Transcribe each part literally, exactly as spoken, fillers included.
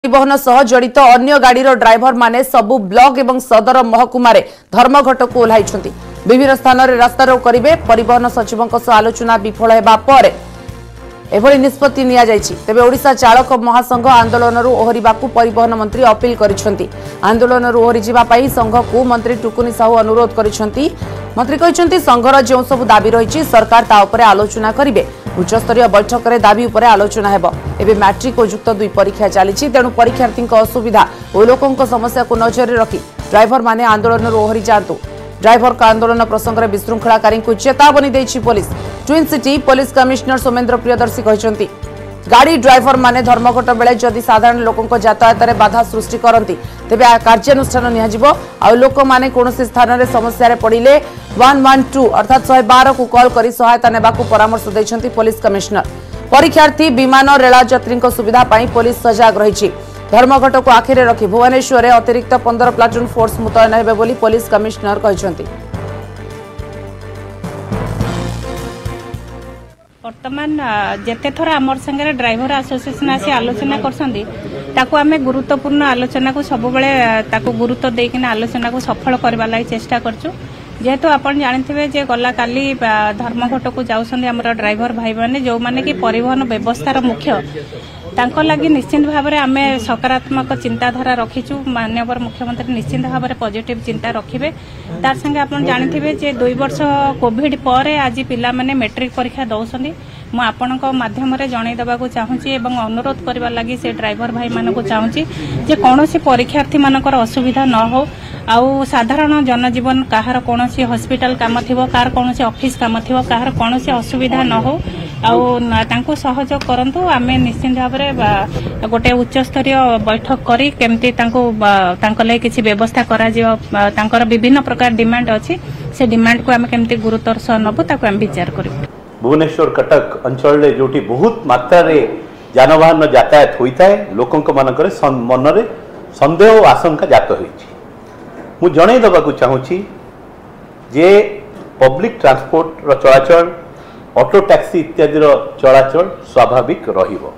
परिवहन सह जड़ित अन्य गाड़ी ड्राइवर माने सबु ब्लॉक एवं सदर महकुमार धर्मघट को ओह्लाई विभिन्न स्थान में रास्तारोक करेंगे। परिवहन सचिवों सह आलोचना विफल होगा पर एभली निष्पत्ति निया जायछि। तेबे ओडिशा चालक महासंघ आंदोलन ओहरिबा परिवहन मंत्री अपील करिसेंति। आंदोलन ओहरी जिबा पई संघ को मंत्री टुकुनी साहू अनुरोध करिसेंति। मंत्री कहिसेंति संघर जो सब दाबी रही सरकार ता उपरे आलोचना करिवे। उच्चस्तरीय बैठक में दाबी उपरे आलोचना हेबो। एबे मैट्रिक और युक्त दुई परीक्षा चली तेणु परीक्षार्थी असुविधा और लोकों समस्या को नजर रखी ड्राइवर माने आंदोलन ओहरी जातु। ड्राइवर का आंदोलन प्रसंग में विशृंखलाकारी को चेतावनी देछि पुलिस। Twin city police commissioner Somendra Priyadarshi कहते गाड़ी ड्राइवर माने धर्मघट बेले जदि साधारण लोकों यातायात में बाधा सृष्टि करती तेबे कार्यानुष्ठान नियाजिबो। आ लोक माने कोनोसी स्थान में समस्या पड़िले वन वन टू अर्थात शहे बार को कॉल करी सहायता नेबाकू परामर्श दैछंती पुलिस कमिश्नर। परीक्षार्थी विमान रेल यात्री सुविधा पाई पुलिस सजग रही। धर्मघट को आखिरे रखी भुवनेश्वर में अतिरिक्त पंद्रह प्लाटून फोर्स मुतयन हेबे बोली पुलिस कमिश्नर कहते। वर्तमान जेते थर आमर संगे ड्राइवर एसोसिएशन आसी आलोचना करते गुरुत्वपूर्ण आलोचना को सब बेले गुरुत्व देकिन आलोचना को सफल करने लगी चेष्टा करचु। जेहेतु आपण जानते जे गला काली धर्मघट को जाउछन्ती हमर ड्राइवर भाई माने जो माने कि परिवहन व्यवस्थार मुख्य तांको लगी निश्चिंत भाव में आम सकारात्मक चिंताधारा रखीचु। माननीय मुख्यमंत्री निश्चिंत भाव में पॉजिटिव चिंता रखिबे। तार संगे आपण जानथिबे जे दुई वर्ष कोविड पर आज पिला माने मैट्रिक परीक्षा दौसंदी। मु आपणक माध्यम रे जणाई देबाकू चाहूची एवं अनुरोध करबा लागि से ड्राइवर भाई मानको चाहूची जे कोनोसी परीक्षार्थी मानकर असुविधा न हो। आउ साधारण जनजीवन कहार कोनोसी हॉस्पिटल काम थिबो कार कोनोसी ऑफिस काम थिबो कार कोनोसी असुविधा न हो आउ तांको सहयोग करंतु। आमे निश्चित भाव में गोटे उच्च स्तरीय बैठक करी केमती तांको तांको लई किछि व्यवस्था करा जियो। तांकर विभिन्न प्रकार डिमांड अछि से डिमांड को आमे केमती गुरुत्वर सह नबु ताको आमे विचार करिबो। भुवनेश्वर कटक अंचल रे जोटी बहुत मात्रा रे जानवाहन यातायात होता है लोकों मानकर मन रे संदेह और आशंका जात होइछि। मु जणाई देबाकू चाहूची जे पब्लिक ट्रांसपोर्ट रो चलाचल ऑटो टैक्सी इत्यादि चलाचल स्वाभाविक रहिबो।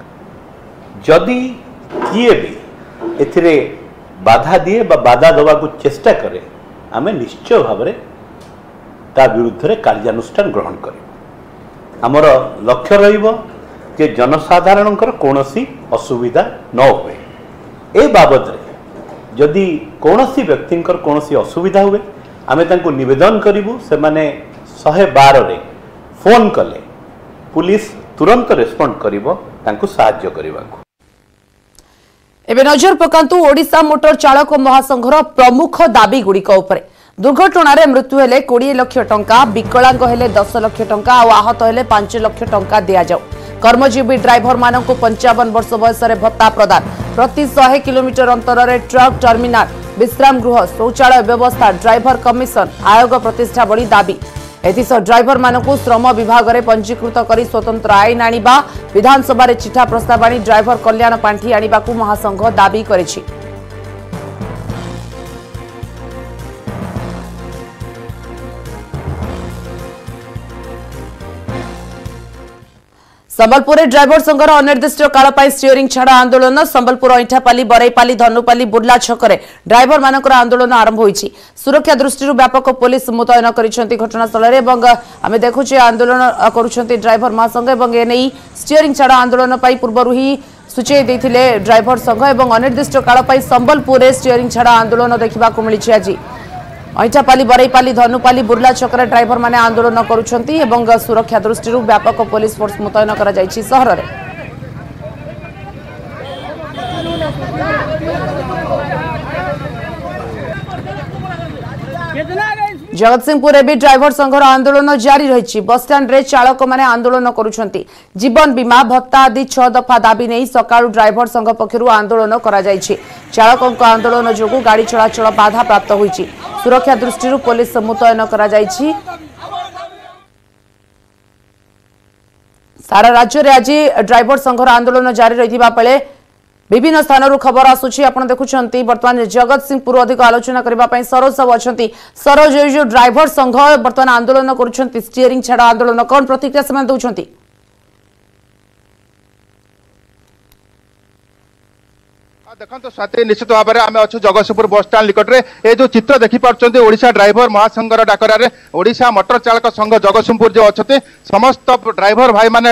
जदि किए भी एथिरे बाधा दिए बा बाधा देवाकू चेष्टा करे आमे निश्चय भाव में ता विरुद्ध रे कार्यानुष्ठान ग्रहण करिबो। आमर लक्ष्य रहिबो जे जनसाधारणकर कोनोसी असुविधा न होए। ए बाबद रे जदि कोनोसी व्यक्तिंकर कोनोसी असुविधा हुए आमे तांको निवेदन करिबु। से माने शहे बार रे फोन कले पुलिस तुरंत रेस्पॉन्ड करिबो तांको सहाय्य करिबाकू। एबे नजर पकांतु ओडिशा मोटर चालक महासंघर प्रमुख दाबी गुड़िक उपरे। दुर्घटना रे मृत्यु हेले बीस लाख टंका, विकलांग हेले दस लाख टंका और आहत हेले पांच लाख टंका दिया जाऊ। कर्मजीवी ड्राइवर मानक पंचावन वर्ष बयस भत्ता प्रदान। प्रति सौ किलोमीटर अंतर रे ट्रक टर्मिनाल, विश्राम गृह, शौचालय व्यवस्था, ड्राइवर कमिशन आयोग प्रतिष्ठा बड़ी दाबी। एथिसह ड्राइवर मानक श्रम विभाग में पंजीकृत कर स्वतंत्र आईन आनिबा, विधानसभा रे चिठा प्रस्ताव आनी ड्राइवर कल्याण पांठी आनिबाकू महासंघ दाबी करिछि। संबलपुर ड्राइवर संघर अनिर्दिष्ट काल पर स्टीयरिंग छाड़ आंदोलन। संबलपुर ऐठापाली, बरईपाली, धनुपाली, बुर्ला छकरे ड्राइवर मानकर आंदोलन आरंभ होईछि। सुरक्षा दृष्टि व्यापक पुलिस मुतयन करिसेंति घटनास्थल रे एवं आमे देखुचे आंदोलन करुछंती ड्राइवर महासंघ एवं एनेई स्टीयरिंग छाड़ आंदोलन पाई पूर्वरु ही सूचय देथिले ड्राइवर संघ एवं अनिर्दिष्ट काल पर संबलपुर रे स्टीयरिंग छाड़ आंदोलन देखिबा को मिलिछि। आज ऐठापाली, बरईपाली, धनुपाली, बुर्ला छकरे ड्राइवर माने आंदोलन करुछंती एवं सुरक्षा दृष्टि व्यापक पुलिस फोर्स मुतयन करा जायछि शहर रे। जगतसिंहपुर में भी ड्राइवर संघर आंदोलन जारी रही। बस स्टैंड रे चालक माने आंदोलन करुछंती। जीवन बीमा भत्ता आदि छह दफा दाबी नहीं सकाळु ड्राइवर संघ पक्षरु आंदोलन करा जायछि। चालकों आंदोलन जोगु गाड़ी चलाचल बाधा प्राप्त होईछि। सुरक्षा दृष्टि पुलिस मुतयन करा जायछि। सारा राज्य रे आज ड्राइवर संघर आंदोलन जारी रहिबा बेले विभिन्न स्थान खबर आसुची। आपण देखुछंती वर्तमान जगतसिंहपुर अधिक आलोचना करबा पई सरोज सब अछंती। सरोज जो ड्राइवर संघ वर्तमान आंदोलन करुछंती स्टीयरिंग छाड़ आंदोलन कोन प्रतिक्रिया समान दउछंती? देखो स्वाति निश्चित भाव में आम अच्छु जगतसिंहपुर बस स्टाण निकट में ये जो चित्र देखिपुर ओडिशा ड्राइवर महासंघर डाकर ओडिशा मोटर चालक संघ जगतसिंहपुर जो अच्छा समस्त ड्राइवर भाई मैंने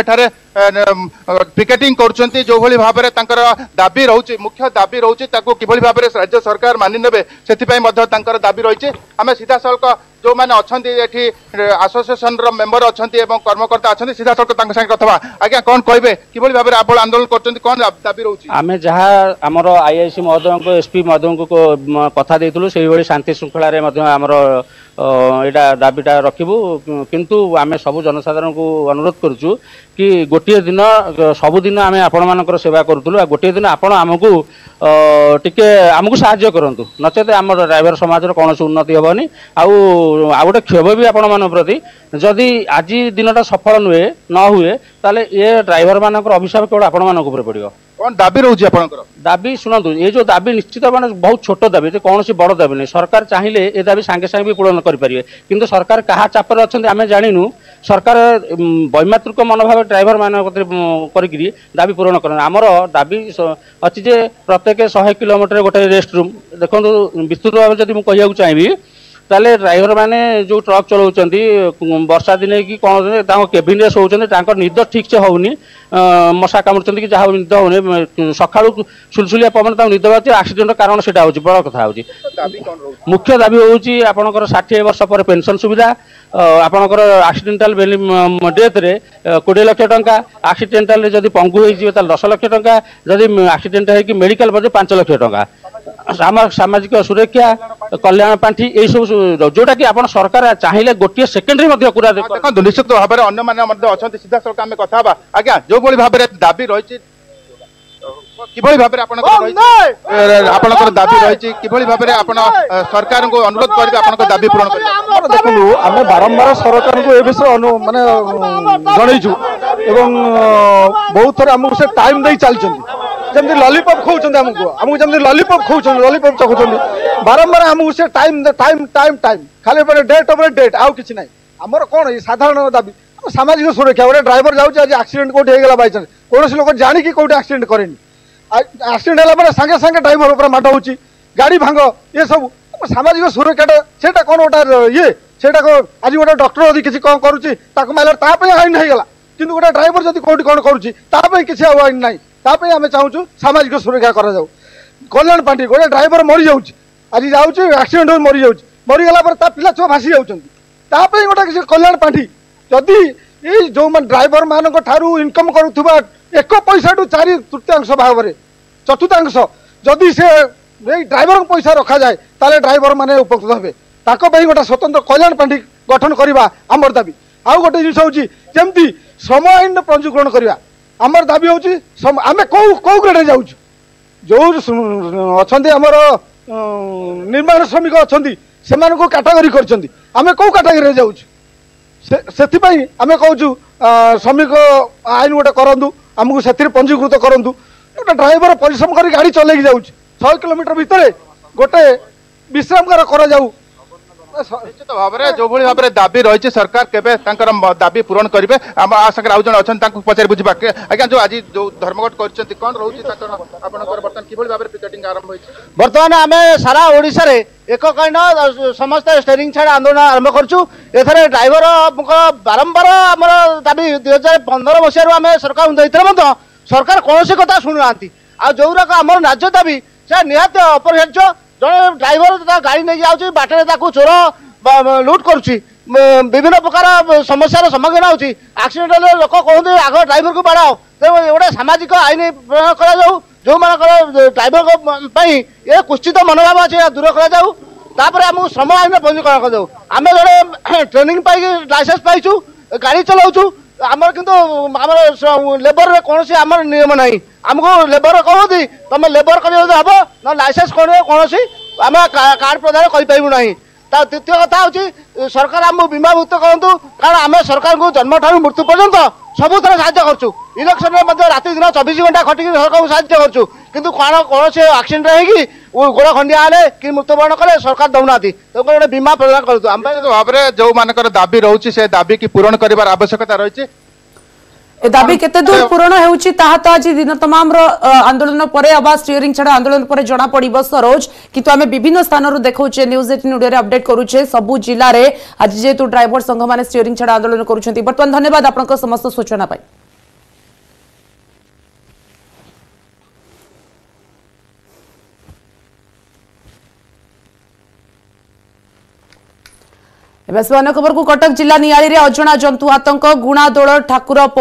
पिकेटिंग कर जो भाई भाव में दाबी रोचे मुख्य दाबी रोचे कि भाव में राज्य सरकार मानि ने से दाबी रही आम सीधा सड़क जो मैंने अच्छा आसोसिएशन मेम्बर अच्छा कर्मकर्ता अच्छा सीधा सड़क कथा आज्ञा कौन कहे कि भाव में आप आंदोलन कर कौन दाबी रोचे आम जहाँ आमर आईआईसी महोदय को एसपी महोदय को कथा देइथुलु सेही भली शांति श्रृंखला रे मध्य आमर एटा दाबीटा रखिबु किंतु आमे सब जनसाधारण को अनुरोध करूछु कि गोटे दिन सबुदिन आम आपण सेवा करूँ गोटे दिन आपण आमको टिके आमको साहाय्य करंतु नचेत आम ड्राइवर समाज कौन उन्नति हेनी आउ गोटे क्षोभ भी आपण मान प्रति जदि आज दिनटा सफल नुहे न हुए ताले ये ड्राइवर मान अभिशाप केवल आपण मान पड़ो कौन दाबी रोचे आपनकर दाबी शुणु ये जो दाबी निश्चित माने बहुत छोट दाबी कौन सी बड़ दाबी नहीं सरकार चाहिए ये दाबी सांगे सांगे भी पूरण करेंगे किंतु सरकार क्या चापर अच्छा आम जानू सरकार वैमात्रिक मनोभाव ड्राइवर मान करी दाबी पूरण कर आमर दाबी अच्छी जे प्रत्येक शहे किलोमीटर गोटे रेस्ट रूम देखो विस्तृत भाव जब मुझे चाहिए ताले ड्राइवर माने जो ट्रक चलाउछंती वर्षा दिने कि कौन केबिन रे सोचंती निद ठीक से होनी मशा कामुड़छंती कि जहाँ निद होनी सका सुलसुलिया पवन निद बात एक्सीडेंट कारण से बड़ कथा हो मुख्य दाबी होउची आपनकर साठ वर्ष पर पेंशन सुविधा आपनकर एक्सीडेंटाल डेथ रे बीस लाख टंका एक्सीडेंटाल जदि पंगु होई दस लाख टंका जदि एक्सीडेंट है कि मेडिकल बजे पांच लाख टंका सामाजिक सुरक्षा कल्याण पांठि यही सब जोटा कि आप सरकार चाहिए गोटे सेकेंडरी देखो निश्चित भाव में अन्य मैंने अच्छा सीधा सड़क आम कथा आज्ञा जो भाई भाव में दाबी रही कि भाव में आपंकर दाबी रही कि भाव में आप सरकार को अनुरोध करेंगे आप दाबी पूरण कर देखो आम बारंबार सरकार को ए विषय माने जनईचु एवं बहुत थर आमको से टाइम दे चलती जमी लॉलीपॉप खाऊँ आमको आमको जमी लॉलीपॉप खाऊँ लॉलीपॉप चखुं बारंबार आमको से टाइम टाइम टाइम टाइम खाली डेट ओवर डेट आउ कि ना आमर कौन ये साधारण दाबी सामाजिक सुरक्षा गोटे ड्राइवर जाऊँच आज एक्सीडेंट कौट होगा बाई चान्स कौन लोक जाणिकी कौट एक्सीडेंट करेनि एक्सीडेंट है सागे सागे ड्राइवर उपर माड़ हो गाड़ी भांग ये सब सामाजिक सुरक्षा से कौन गोटे ये से आज गोटे डॉक्टर यदि किसी कौन करुँच मारे आईन होगा कि गोटे ड्राइवर जब कौट कौन करुँच किसी आईन ना तापे आम चाहूँ सामाजिक सुरक्षा कर कल्याण पार्टी गोटे ड्राइवर मरी जाऊँच आज जाऊँच एक्सीडेंट हो मरी जाऊँच मरीगला पिला छुआ भासी जाती गोटे किसी कल्याण पार्टी जदि ये जो ड्राइवर मान इनकम करुवा एक पैसा टू चार तृतीयांश भाव में चतुर्थांश जदि से ड्राइवर पैसा रखा जाए ताले ड्राइवर माने उपकृत हे ताको गोटे स्वतंत्र कल्याण पार्टी गठन करवा आमर दाबी आउ गोटे जिन हूँ जमती श्रम आईन पंजीकरण करवा आमर दाबी हूँ आम कौ कौ ग्रेड जाऊँ जो अच्छा आमर निर्माण श्रमिक अच्छा से कैटेगरी करें कौ कैटेगरी जाऊँ से आम कहूँ श्रमिक आईन गोटे करूँ आमको से पंजीकृत करूँ गोटे ड्राइवर परिश्रम कर गाड़ी चल जाऊँ छह किलोमीटर भितर गोटे विश्राम कर जाऊ निश्चित भाव में जो भाई भाव में दाबी रही सरकार केबे दाबी पूरण करेंगे आम सागर आउ जन अच्छा पचार बुझा आज्ञा जो आज जो धर्मघट कर कौन रोचे बर्तमान कि भाव में पिकेटिंग आरंभ हो बर्तमान आम सारा ओडिशा रे एककालीन समस्त स्टेरिंग छाड़ आंदोलन आरंभ करूँ एथरे ड्राइवर बारंबार आम दाबी दुई हजार पंद्रह मसीह आम सरकार देते सरकार कौन सी कथा शुणुना आ जो आम न्याय दाबी से निहत अपरिहार्य जड़े ड्राइवर गाड़ी नहीं जाऊँगी बाटर चोर लुट करुच्ची विभिन्न प्रकार समस्या सम्मुखीन होती एक्सीडेंट लोक कहते आग ड्राइवर को बाड़ाओ तेणु गोटे सामाजिक आईन प्रयोग कर जो ड्राइवर ये कुश्चित मनोभाव अच्छे दूर कर आम श्रम आईन पंजीकरण कर आम जो ट्रेनिंग पाई लाइसेंस पाइचु गाड़ी चलाऊँ आमर किंतु आमर लेबर रे कौन आम नियम ना आमको लेबर कहती तुम लेबर कर हम ना लाइसेंस कौन कौन आम कार्ड प्रदान करना द्वितीय कथा हूँ सरकार आमको बीमाभुक्त करूँ कारण आम सरकार को जन्म ठार मृत्यु पर्यंत सबुथ साहय करूँ इलेक्शन में राति दिन चौबीस घंटा खटिक सरकार को साहय करूँ कितु कौन कौन से एक्सीडेंट है गोड़ खंडिया हेले कि मृत्युवरण कले सरकार दौना गोटे बीमा प्रदान करूँ भाव में जो मान दाबी रोचे से दाबी की पूरण कर आवश्यकता रही ए दाबी केते दूर पूरण हेउची ताहा तो आज दिन तमाम रो आंदोलन परे अबा स्टीयरिंग छडा आंदोलन परे जणा पड़िबो सरोज किंतु आमे विभिन्न स्थान रो देखौचे न्यूज अठारह नुडियो रे अपडेट करूचे सबु जिल्ला रे आज जेतु ड्राइवर संघ माने स्टीयरिंग छडा आंदोलन करूछंती वर्तमान धन्यवाद आपनक समस्त सूचना पाई एबे खबर को कटक जिला नियाली रे अजणा जंतु आतंक गुणादोल ठाकुर